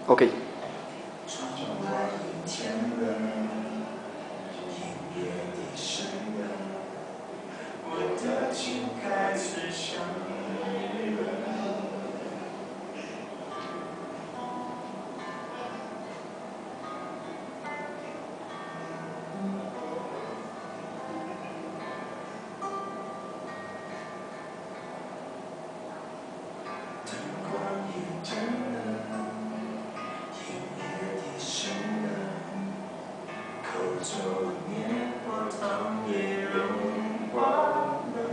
OK。 窗外阴天了，音乐低声了，我的心开始想你了。灯光一盏了，音乐低声了，口中棉花糖也融化了。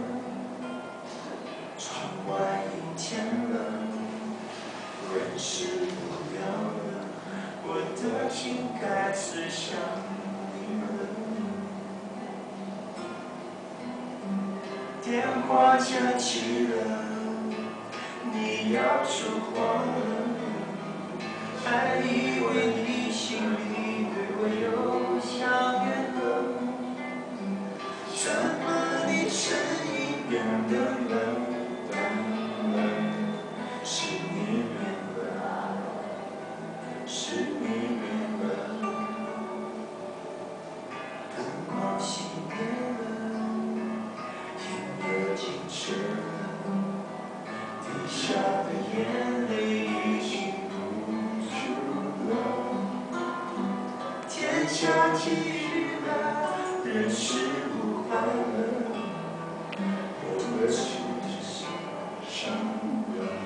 窗外阴天了，人是无聊了，我的心开始想你了。电话响起了，你要说话了，还以为你心里对我有想念了，怎么你声音变得冷淡了？是你变了，是你变了。灯光熄灭了，音乐静止了，滴下的眼泪已经不住了。天下起雨了，人是不快乐，我的心只剩伤了。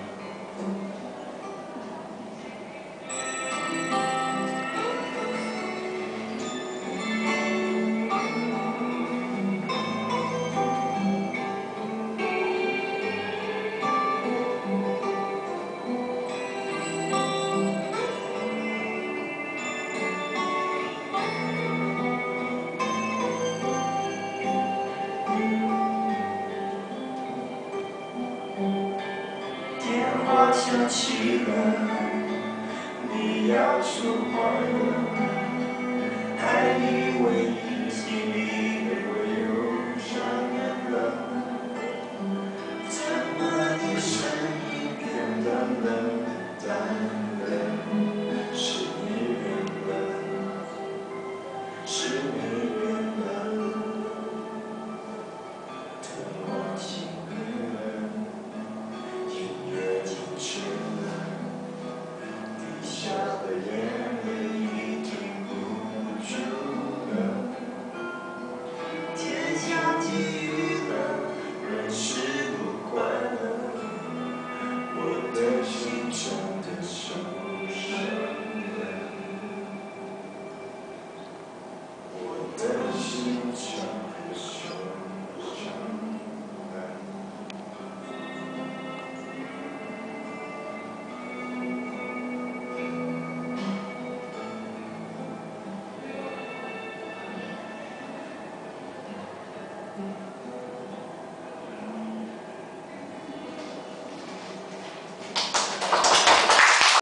电话响起了，你要说话了，还以为你心里对我有想念了，怎么你声音变得冷淡了？是你变了，是你变了。灯光熄灭了，音乐静止了，滴下的眼泪已停不住了。天下起雨了，人是不快乐，我的心真的受伤了，我的心真的受伤了。